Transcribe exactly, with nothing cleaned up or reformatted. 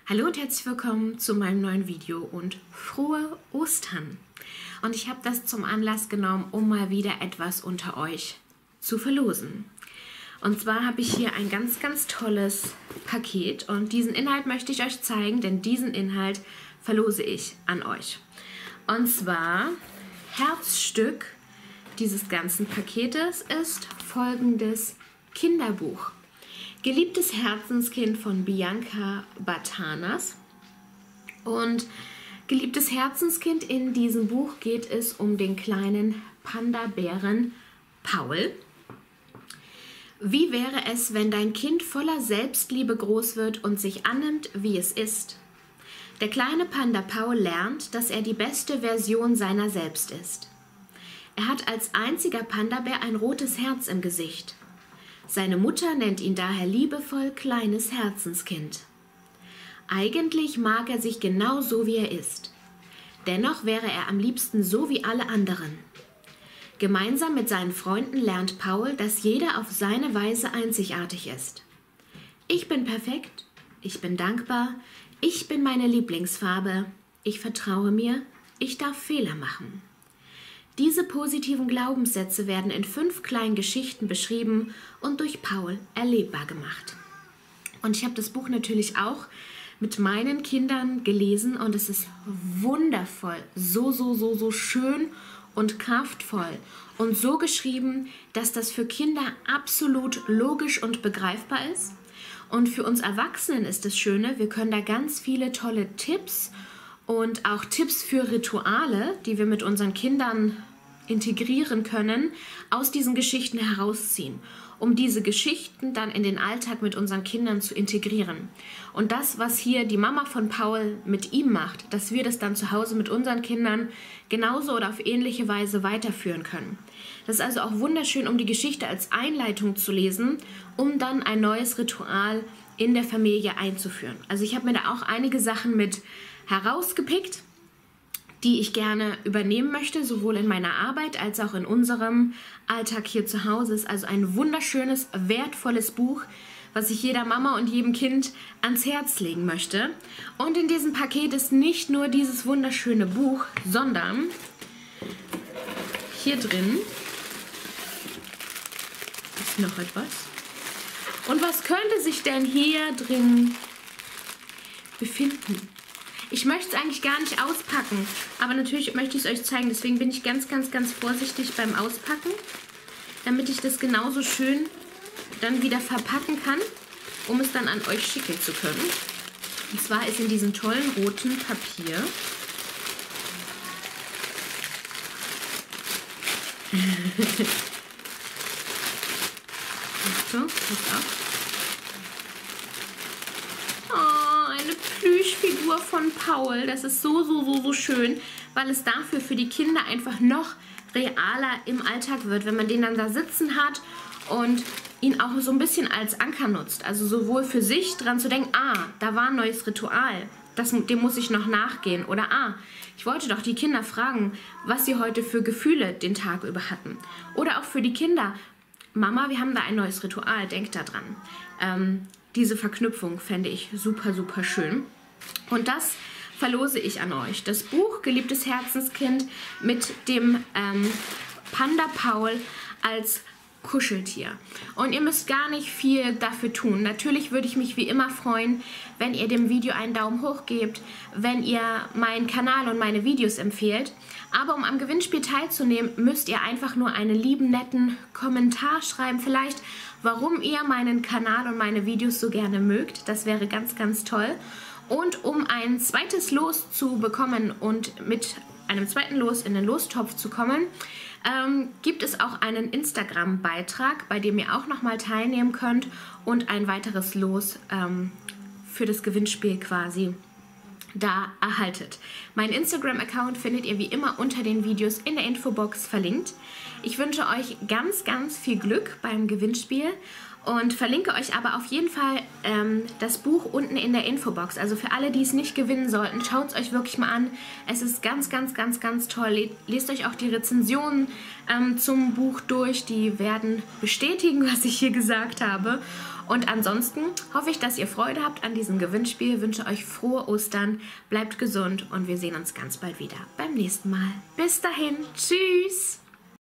Hallo und herzlich willkommen zu meinem neuen Video und frohe Ostern. Und ich habe das zum Anlass genommen, um mal wieder etwas unter euch zu verlosen. Und zwar habe ich hier ein ganz, ganz tolles Paket und diesen Inhalt möchte ich euch zeigen, denn diesen Inhalt verlose ich an euch. Und zwar Herzstück dieses ganzen Paketes ist folgendes Kinderbuch. Geliebtes Herzenskind von Bianca Batanas. Und geliebtes Herzenskind, in diesem Buch geht es um den kleinen Panda-Bären Paul. Wie wäre es, wenn dein Kind voller Selbstliebe groß wird und sich annimmt, wie es ist? Der kleine Panda Paul lernt, dass er die beste Version seiner selbst ist. Er hat als einziger Panda-Bär ein rotes Herz im Gesicht. Seine Mutter nennt ihn daher liebevoll kleines Herzenskind. Eigentlich mag er sich genau so, wie er ist. Dennoch wäre er am liebsten so wie alle anderen. Gemeinsam mit seinen Freunden lernt Paul, dass jeder auf seine Weise einzigartig ist. Ich bin perfekt, ich bin dankbar, ich bin meine Lieblingsfarbe, ich vertraue mir, ich darf Fehler machen. Diese positiven Glaubenssätze werden in fünf kleinen Geschichten beschrieben und durch Paul erlebbar gemacht. Und ich habe das Buch natürlich auch mit meinen Kindern gelesen und es ist wundervoll, so, so, so, so schön und kraftvoll und so geschrieben, dass das für Kinder absolut logisch und begreifbar ist. Und für uns Erwachsenen ist das Schöne, wir können da ganz viele tolle Tipps und auch Tipps für Rituale, die wir mit unseren Kindern integrieren können, aus diesen Geschichten herausziehen, um diese Geschichten dann in den Alltag mit unseren Kindern zu integrieren. Und das, was hier die Mama von Paul mit ihm macht, dass wir das dann zu Hause mit unseren Kindern genauso oder auf ähnliche Weise weiterführen können. Das ist also auch wunderschön, um die Geschichte als Einleitung zu lesen, um dann ein neues Ritual in der Familie einzuführen. Also ich habe mir da auch einige Sachen mit herausgepickt, die ich gerne übernehmen möchte, sowohl in meiner Arbeit als auch in unserem Alltag hier zu Hause. Es ist also ein wunderschönes, wertvolles Buch, was ich jeder Mama und jedem Kind ans Herz legen möchte. Und in diesem Paket ist nicht nur dieses wunderschöne Buch, sondern hier drin ist noch etwas. Und was könnte sich denn hier drin befinden? Ich möchte es eigentlich gar nicht auspacken, aber natürlich möchte ich es euch zeigen. Deswegen bin ich ganz, ganz, ganz vorsichtig beim Auspacken, damit ich das genauso schön dann wieder verpacken kann, um es dann an euch schicken zu können. Und zwar ist in diesem tollen roten Papier so, pass auf. Plüschfigur von Paul. Das ist so, so, so, so schön, weil es dafür für die Kinder einfach noch realer im Alltag wird, wenn man den dann da sitzen hat und ihn auch so ein bisschen als Anker nutzt. Also sowohl für sich dran zu denken, ah, da war ein neues Ritual, das, dem muss ich noch nachgehen. Oder ah, ich wollte doch die Kinder fragen, was sie heute für Gefühle den Tag über hatten. Oder auch für die Kinder, Mama, wir haben da ein neues Ritual, denk da dran. Ähm, Diese Verknüpfung fände ich super, super schön. Und das verlose ich an euch. Das Buch Geliebtes Herzenskind mit dem ähm, Panda Paul als Kuscheltier. Und ihr müsst gar nicht viel dafür tun. Natürlich würde ich mich wie immer freuen, wenn ihr dem Video einen Daumen hoch gebt, wenn ihr meinen Kanal und meine Videos empfehlt. Aber um am Gewinnspiel teilzunehmen, müsst ihr einfach nur einen lieben, netten Kommentar schreiben. Vielleicht, warum ihr meinen Kanal und meine Videos so gerne mögt. Das wäre ganz, ganz toll. Und um ein zweites Los zu bekommen und mit einem zweiten Los in den Lostopf zu kommen, ähm, gibt es auch einen Instagram-Beitrag, bei dem ihr auch nochmal teilnehmen könnt und ein weiteres Los ähm, für das Gewinnspiel quasi da erhaltet. Mein Instagram-Account findet ihr wie immer unter den Videos in der Infobox verlinkt. Ich wünsche euch ganz, ganz viel Glück beim Gewinnspiel und verlinke euch aber auf jeden Fall ähm, das Buch unten in der Infobox. Also für alle, die es nicht gewinnen sollten, schaut es euch wirklich mal an. Es ist ganz, ganz, ganz, ganz toll. Lest euch auch die Rezensionen ähm, zum Buch durch. Die werden bestätigen, was ich hier gesagt habe. Und ansonsten hoffe ich, dass ihr Freude habt an diesem Gewinnspiel. Ich wünsche euch frohe Ostern, bleibt gesund und wir sehen uns ganz bald wieder beim nächsten Mal. Bis dahin, tschüss!